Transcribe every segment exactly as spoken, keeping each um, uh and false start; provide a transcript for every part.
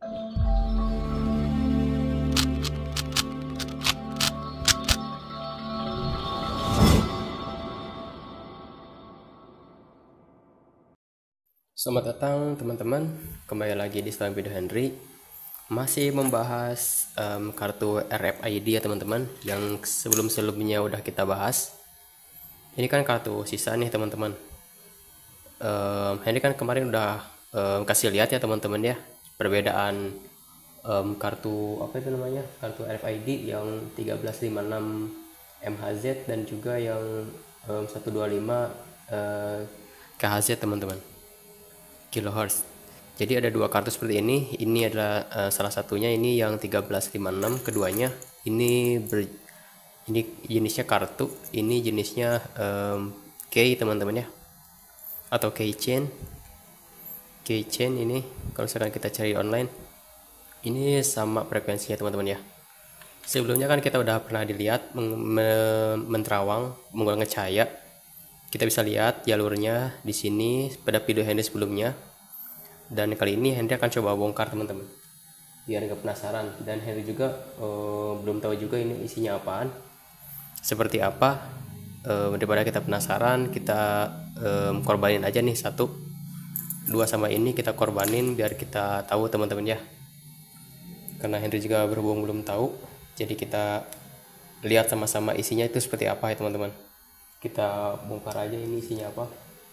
Selamat datang teman-teman, kembali lagi di Selain Video Henry. Masih membahas um, kartu R F I D ya teman-teman, yang sebelum-sebelumnya udah kita bahas. Ini kan kartu sisa nih teman-teman. um, Henry kan kemarin udah um, kasih lihat ya teman-teman ya, perbedaan um, kartu apa itu namanya, kartu R F I D yang tiga belas lima enam M H Z dan juga yang um, seratus dua puluh lima uh, K H Z teman-teman, kilohertz. Jadi ada dua kartu seperti ini. Ini adalah uh, salah satunya, ini yang tiga belas lima enam, keduanya ini ber, ini jenisnya kartu, ini jenisnya um, key teman-teman ya, atau keychain. Keychain ini kalau misalkan kita cari online, ini sama frekuensinya teman-teman ya. Sebelumnya kan kita udah pernah dilihat menterawang menggunakan cahaya. Kita bisa lihat jalurnya di sini pada video Henry sebelumnya. Dan kali ini Henry akan coba bongkar teman-teman, biar nggak penasaran. Dan Henry juga uh, belum tahu juga ini isinya apaan, seperti apa. Uh, daripada kita penasaran, kita um, korbanin aja nih satu, dua sama ini kita korbanin biar kita tahu teman-teman ya. Karena Henry juga berhubung belum tahu, jadi kita lihat sama-sama isinya itu seperti apa ya teman-teman. Kita bongkar aja ini isinya apa.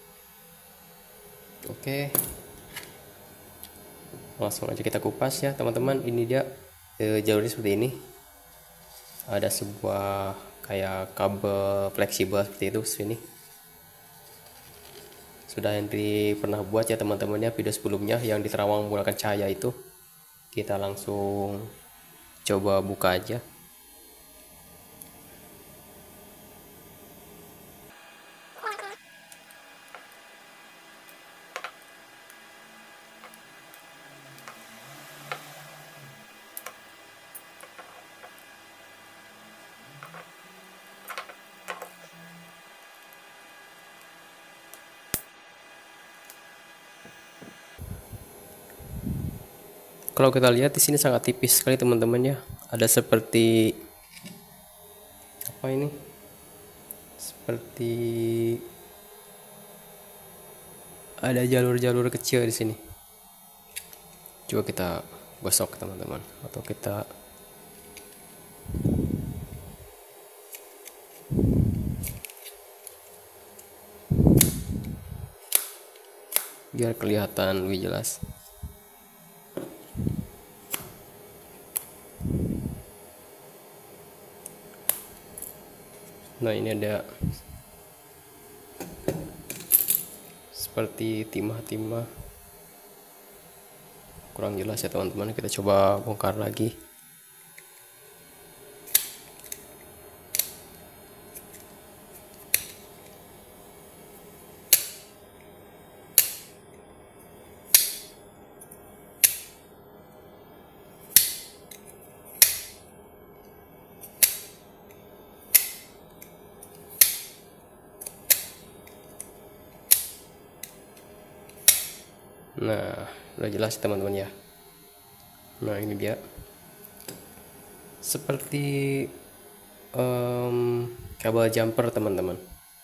Oke, langsung aja kita kupas ya teman-teman. Ini dia e, jalurnya seperti ini. Ada sebuah kayak kabel fleksibel seperti itu sini. Sudah Henry pernah buat ya teman-temannya video sebelumnya yang diterawang menggunakan cahaya itu. Kita langsung coba buka aja. Kalau kita lihat di sini sangat tipis sekali teman-teman ya. Ada seperti apa ini? Seperti ada jalur-jalur kecil di sini. Coba kita gosok teman-teman, atau kita biar kelihatan lebih jelas. Nah, ini ada seperti timah-timah, kurang jelas ya teman-teman. Kita coba bongkar lagi. Nah, udah jelas teman-teman ya. Nah, ini dia seperti um, kabel jumper teman-teman,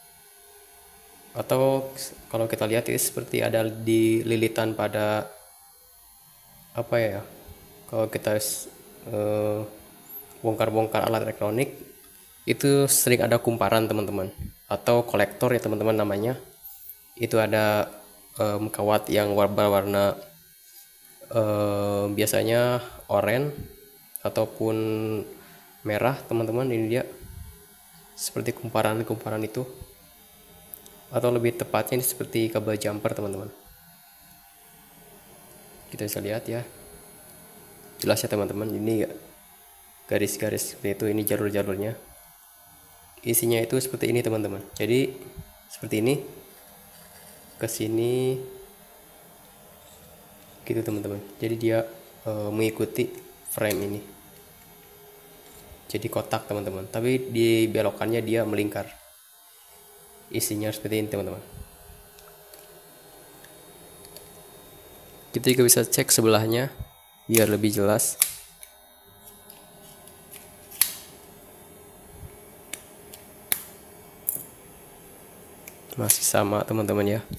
atau kalau kita lihat ini seperti ada di lilitan pada apa ya, kalau kita uh, bongkar-bongkar alat elektronik itu sering ada kumparan teman-teman, atau kolektor ya teman-teman namanya. Itu ada um, kawat yang warna-warna um, biasanya oranye ataupun merah teman-teman. Ini dia seperti kumparan-kumparan itu, atau lebih tepatnya ini seperti kabel jumper teman-teman. Kita bisa lihat ya, jelas ya teman-teman. Ini garis-garis seperti itu, ini jalur-jalurnya. Isinya itu seperti ini teman-teman. Jadi seperti ini ke sini gitu teman-teman. Jadi dia e, mengikuti frame ini. Jadi kotak teman-teman, tapi di belokannya dia melingkar. Isinya seperti ini teman-teman. Kita juga bisa cek sebelahnya. biar lebih jelas. Masih sama teman-teman ya.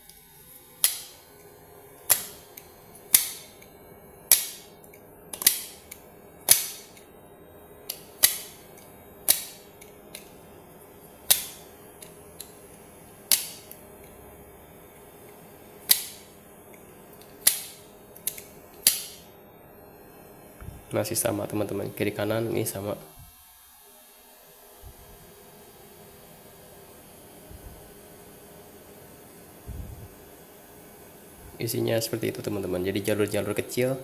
Masih sama teman-teman, kiri kanan ini sama. Isinya seperti itu teman-teman, jadi jalur-jalur kecil.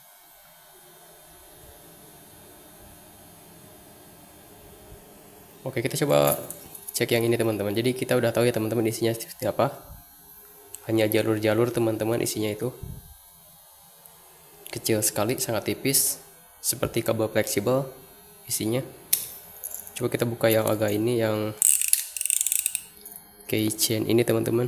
Oke, kita coba cek yang ini teman-teman. Jadi kita udah tahu ya teman-teman isinya seperti apa. Hanya jalur-jalur teman-teman, isinya itu kecil sekali, sangat tipis, seperti kabel fleksibel isinya. Coba kita buka yang agak ini, yang keychain ini teman-teman.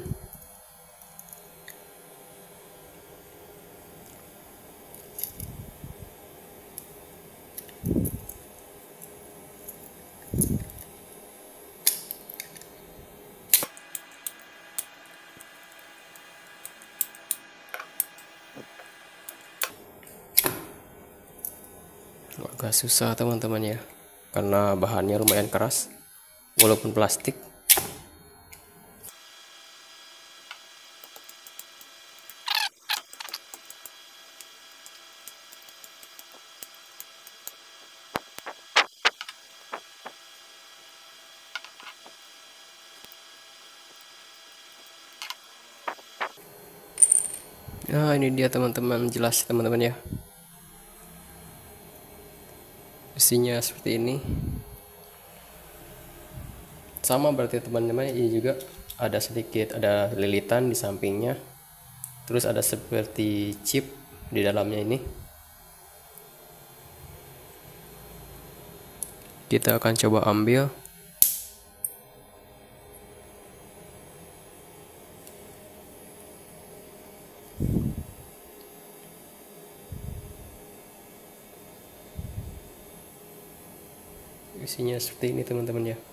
Agak susah teman-teman ya, karena bahannya lumayan keras walaupun plastik. Nah, ini dia teman-teman, jelas teman-teman ya. Isinya seperti ini. Sama berarti teman-teman, ini juga ada sedikit, ada lilitan di sampingnya. Terus ada seperti chip di dalamnya ini. Kita akan coba ambil. Isinya seperti ini teman-teman ya.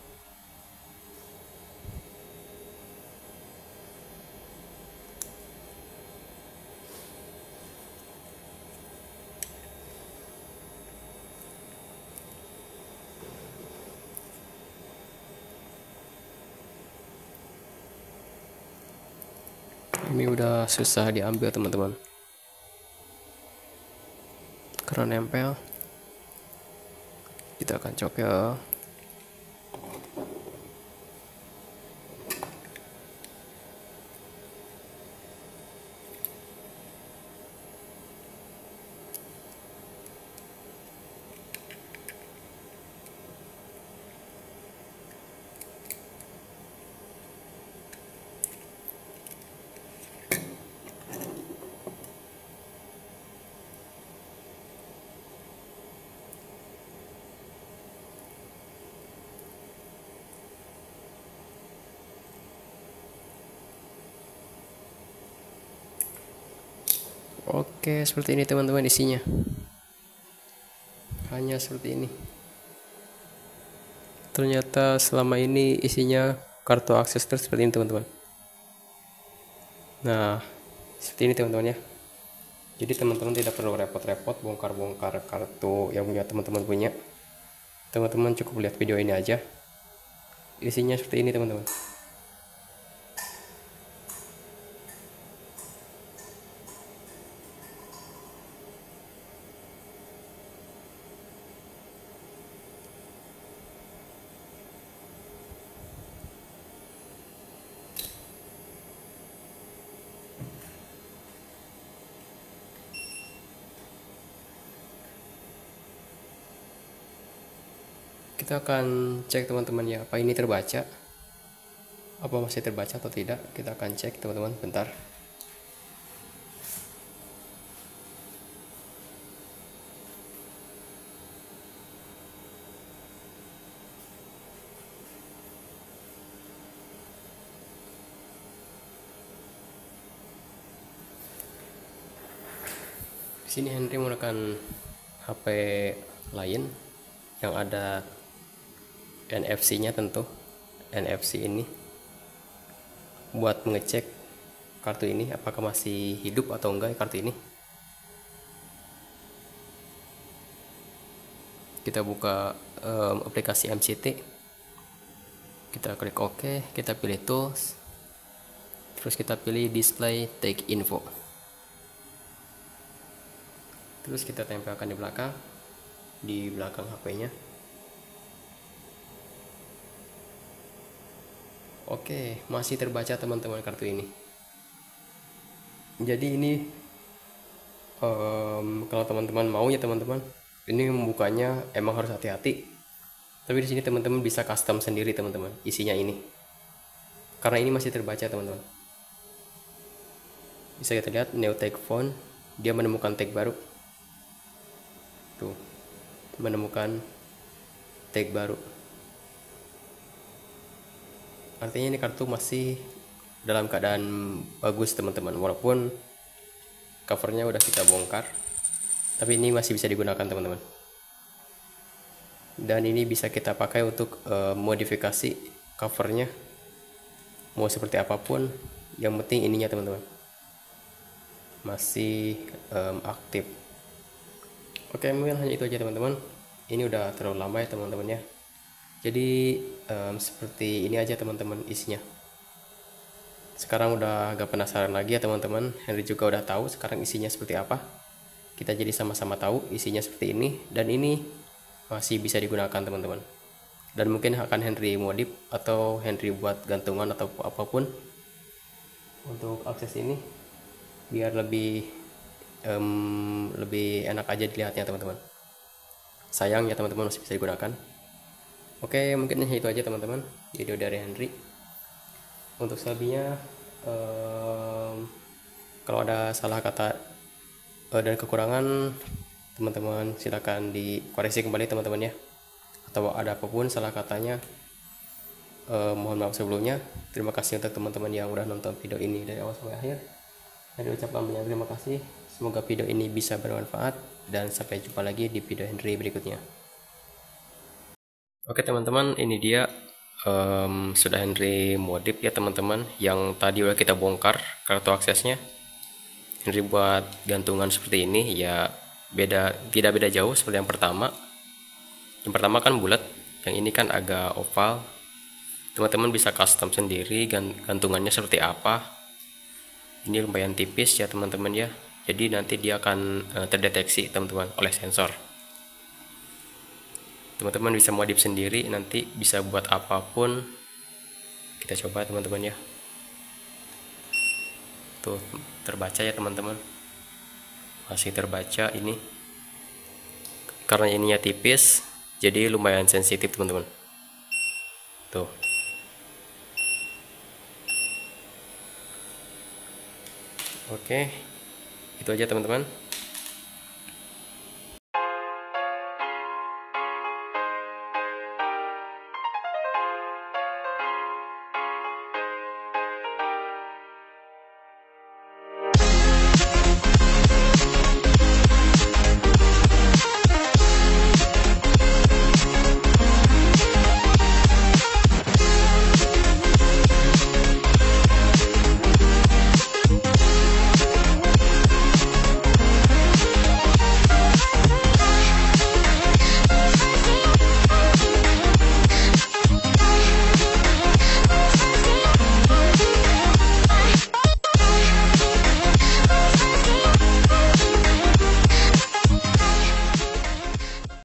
Ini udah susah diambil teman-teman, karena nempel. Kita akan cokel. Oke, seperti ini teman-teman isinya. Hanya seperti ini. Ternyata selama ini isinya kartu akses terus seperti ini teman-teman. Nah, seperti ini teman-teman ya. Jadi teman-teman tidak perlu repot-repot bongkar-bongkar kartu yang punya teman-teman punya. Teman-teman cukup lihat video ini aja. Isinya seperti ini teman-teman. Kita akan cek teman-teman ya, apa ini terbaca, apa masih terbaca atau tidak. Kita akan cek teman-teman, bentar. Sini Henry menggunakan H P lain yang ada N F C-nya, tentu N F C ini buat mengecek kartu ini apakah masih hidup atau enggak kartu ini. Kita buka um, aplikasi M C T, kita klik OK, kita pilih tools, terus kita pilih display take info, terus kita tempelkan di belakang di belakang H P-nya. Oke, masih terbaca teman-teman kartu ini. Jadi ini um, kalau teman-teman mau ya teman-teman, ini membukanya emang harus hati-hati. Tapi di sini teman-teman bisa custom sendiri teman-teman isinya ini. Karena ini masih terbaca teman-teman. Bisa kita lihat new tag font, dia menemukan tag baru. Tuh, menemukan tag baru. Artinya ini kartu masih dalam keadaan bagus teman-teman, walaupun covernya udah kita bongkar, tapi ini masih bisa digunakan teman-teman. Dan ini bisa kita pakai untuk uh, modifikasi covernya mau seperti apapun, yang penting ininya teman-teman masih um, aktif. Oke, mungkin hanya itu aja teman-teman. Ini udah terlalu lama ya teman-teman ya. Jadi um, seperti ini aja teman-teman isinya. Sekarang udah gak penasaran lagi ya teman-teman. Henry juga udah tahu sekarang isinya seperti apa. Kita jadi sama-sama tahu isinya seperti ini. Dan ini masih bisa digunakan teman-teman. Dan mungkin akan Henry modif atau Henry buat gantungan atau apapun untuk akses ini, biar lebih um, lebih enak aja dilihatnya teman-teman. Sayang ya teman-teman masih bisa digunakan. Oke, mungkin itu aja teman-teman video dari Henry. Untuk selebihnya, um, kalau ada salah kata uh, dan kekurangan, teman-teman silakan dikoreksi kembali teman-teman ya. Atau ada apapun salah katanya, uh, mohon maaf sebelumnya. Terima kasih untuk teman-teman yang udah nonton video ini dari awal sampai akhir. Henry ucapkan banyak terima kasih. Semoga video ini bisa bermanfaat, dan sampai jumpa lagi di video Henry berikutnya. Oke teman-teman, ini dia um, sudah Henry modif ya teman-teman, yang tadi udah kita bongkar kartu aksesnya. Henry buat gantungan seperti ini ya, beda tidak beda jauh seperti yang pertama. Yang pertama kan bulat, yang ini kan agak oval. Teman-teman bisa custom sendiri gantungannya seperti apa. Ini lumayan tipis ya teman-teman ya, jadi nanti dia akan uh, terdeteksi teman-teman oleh sensor. Teman-teman bisa modif sendiri, nanti bisa buat apapun. Kita coba teman-teman ya. Tuh terbaca ya teman-teman, masih terbaca ini. Karena ininya tipis, jadi lumayan sensitif teman-teman. Tuh. Oke, itu aja teman-teman.